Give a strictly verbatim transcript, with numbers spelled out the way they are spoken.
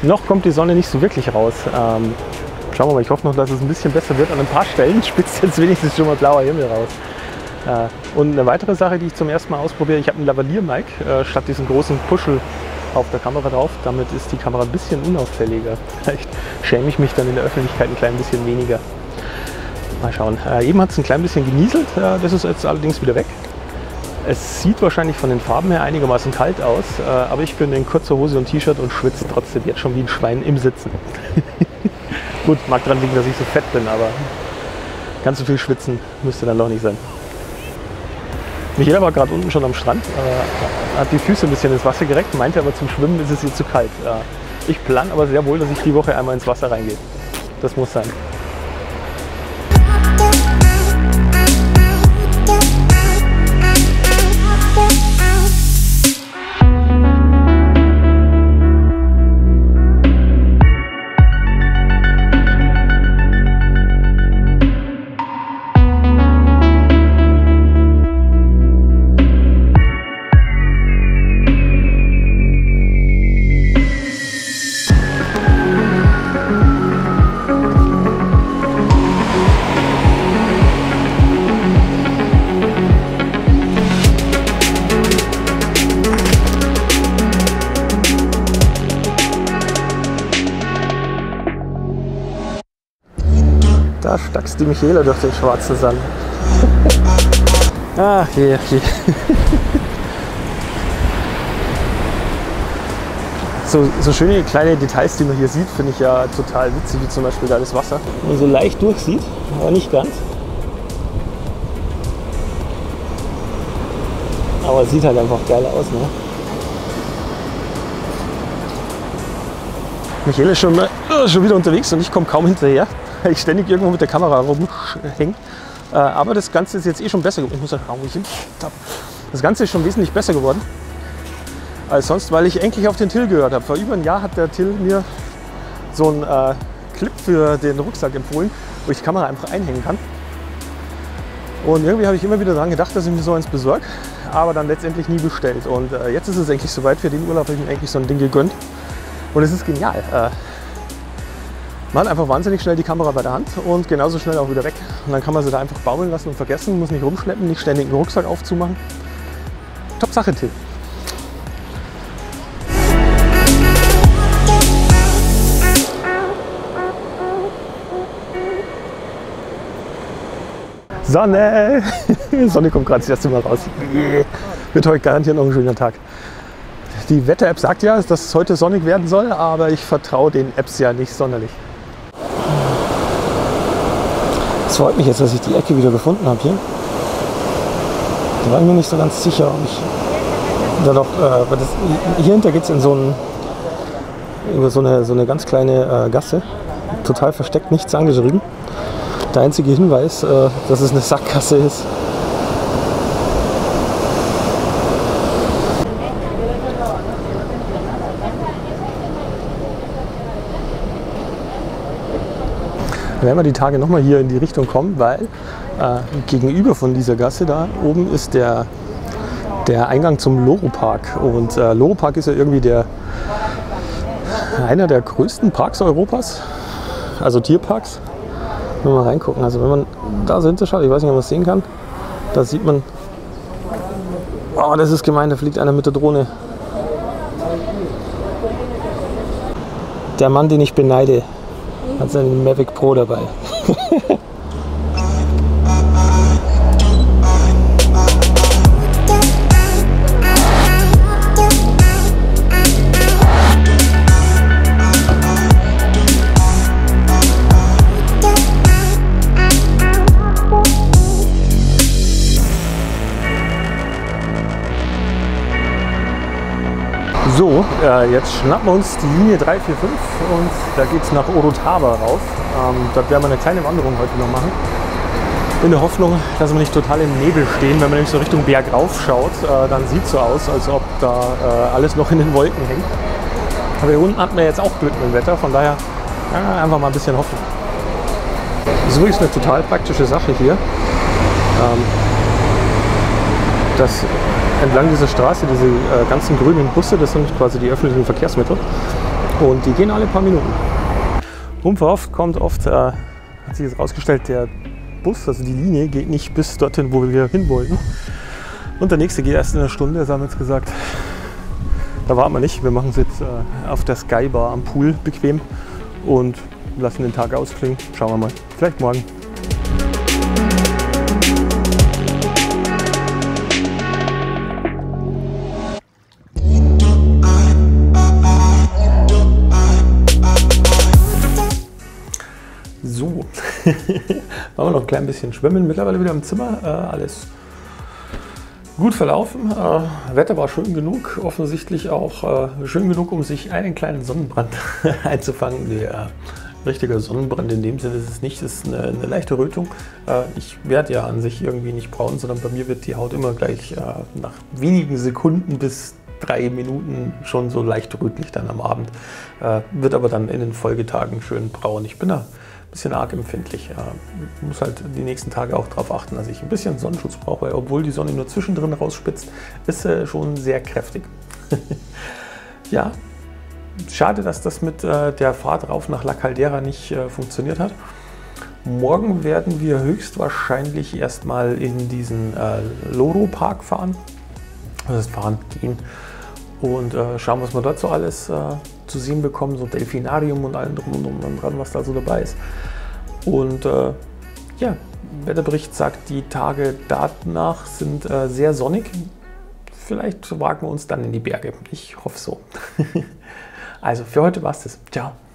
Noch kommt die Sonne nicht so wirklich raus. Ähm, schauen wir mal, ich hoffe noch, dass es ein bisschen besser wird. An ein paar Stellen spitzt jetzt wenigstens schon mal blauer Himmel raus. Äh, und eine weitere Sache, die ich zum ersten Mal ausprobiere, ich habe einen Lavalier-Mic äh, statt diesen großen Puschel auf der Kamera drauf. Damit ist die Kamera ein bisschen unauffälliger. Vielleicht schäme ich mich dann in der Öffentlichkeit ein klein bisschen weniger. Mal schauen. Äh, eben hat es ein klein bisschen genieselt, äh, das ist jetzt allerdings wieder weg. Es sieht wahrscheinlich von den Farben her einigermaßen kalt aus, äh, aber ich bin in kurzer Hose und T-Shirt und schwitze trotzdem jetzt schon wie ein Schwein im Sitzen. Gut, mag daran liegen, dass ich so fett bin, aber ganz so viel schwitzen müsste dann doch nicht sein. Michaela war gerade unten schon am Strand, äh, hat die Füße ein bisschen ins Wasser gereckt, meinte aber zum Schwimmen ist es ihr zu kalt. Äh, ich plane aber sehr wohl, dass ich die Woche einmal ins Wasser reingehe. Das muss sein. Da stackst die Michaela durch den schwarzen Sand. Ach je, je. So, so schöne kleine Details, die man hier sieht, finde ich ja total witzig, wie zum Beispiel da das Wasser. Man so leicht durchsieht, aber nicht ganz. Aber es sieht halt einfach geil aus, ne? Michaela ist schon, äh, schon wieder unterwegs und ich komme kaum hinterher, weil ich ständig irgendwo mit der Kamera rumhänge. Äh, aber das Ganze ist jetzt eh schon besser geworden. Ich muss ja schauen, wo ich hin habe. Das Ganze ist schon wesentlich besser geworden als sonst, weil ich endlich auf den Till gehört habe. Vor über einem Jahr hat der Till mir so einen äh, Clip für den Rucksack empfohlen, wo ich die Kamera einfach einhängen kann. Und irgendwie habe ich immer wieder daran gedacht, dass ich mir so eins besorge, aber dann letztendlich nie bestellt. Und äh, jetzt ist es endlich soweit. Für den Urlaub habe ich mir eigentlich so ein Ding gegönnt. Und es ist genial. Äh, man hat einfach wahnsinnig schnell die Kamera bei der Hand und genauso schnell auch wieder weg. Und dann kann man sie da einfach baumeln lassen und vergessen, muss nicht rumschleppen, nicht ständig einen Rucksack aufzumachen. Top Sache, Till. Sonne! Sonne kommt gerade das erste Mal raus. Yeah. Wird heute garantiert noch ein schöner Tag. Die Wetter-App sagt ja, dass es heute sonnig werden soll, aber ich vertraue den Apps ja nicht sonderlich. Es freut mich jetzt, dass ich die Ecke wieder gefunden habe hier. Da war ich mir nicht so ganz sicher, ob ich da doch. Äh, das, hier hinter geht es in so, einen, über so, eine, so eine ganz kleine äh, Gasse. Total versteckt, nichts angeschrieben. Der einzige Hinweis, äh, dass es eine Sackgasse ist. Dann werden wir die Tage nochmal hier in die Richtung kommen, weil äh, gegenüber von dieser Gasse da oben ist der, der Eingang zum Loro-Park. Und äh, Loro-Park ist ja irgendwie der, einer der größten Parks Europas, also Tierparks. Wenn wir mal reingucken, also wenn man da so hinterschaut, ich weiß nicht, ob man es sehen kann, da sieht man, oh, das ist gemein, da fliegt einer mit der Drohne. Der Mann, den ich beneide, hat seinen Mavic Pro dabei. So, äh, jetzt schnappen wir uns die Linie drei vier fünf und da geht es nach Orotava rauf. Ähm, dort werden wir eine kleine Wanderung heute noch machen. In der Hoffnung, dass wir nicht total im Nebel stehen. Wenn man nämlich so Richtung Berg rauf schaut, äh, dann sieht es so aus, als ob da äh, alles noch in den Wolken hängt. Aber hier unten hatten wir jetzt auch Glück mit dem Wetter, von daher ja, einfach mal ein bisschen hoffen. Das ist übrigens eine total praktische Sache hier. Ähm, das entlang dieser Straße, diese äh, ganzen grünen Busse, das sind quasi die öffentlichen Verkehrsmittel. Und die gehen alle paar Minuten. Unverhofft kommt oft, äh, hat sich jetzt rausgestellt, der Bus, also die Linie, geht nicht bis dorthin, wo wir hin wollten. Und der nächste geht erst in einer Stunde, das haben wir jetzt gesagt. Da warten wir nicht, wir machen es jetzt äh, auf der Sky Bar am Pool bequem und lassen den Tag ausklingen. Schauen wir mal, vielleicht morgen. So, machen wir noch ein klein bisschen schwimmen. Mittlerweile wieder im Zimmer, äh, alles gut verlaufen. Äh, Wetter war schön genug, offensichtlich auch äh, schön genug, um sich einen kleinen Sonnenbrand einzufangen. Der äh, richtige Sonnenbrand in dem Sinne ist es nicht, es ist eine, eine leichte Rötung. Äh, ich werde ja an sich irgendwie nicht braun, sondern bei mir wird die Haut immer gleich äh, nach wenigen Sekunden bis drei Minuten schon so leicht rötlich dann am Abend. Äh, wird aber dann in den Folgetagen schön braun. Ich bin da ein bisschen arg empfindlich. Ich muss halt die nächsten Tage auch darauf achten, dass ich ein bisschen Sonnenschutz brauche, weil obwohl die Sonne nur zwischendrin rausspitzt, ist äh, schon sehr kräftig. Ja, schade, dass das mit äh, der Fahrt rauf nach La Caldera nicht äh, funktioniert hat. Morgen werden wir höchstwahrscheinlich erstmal in diesen äh, Loro Park fahren, das heißt fahren gehen und äh, schauen, was wir dort so alles äh, zu sehen bekommen, so Delfinarium und allem drum und dran, was da so dabei ist. Und äh, ja, Wetterbericht sagt, die Tage danach sind äh, sehr sonnig. Vielleicht wagen wir uns dann in die Berge. Ich hoffe so. Also für heute war es das. Ciao.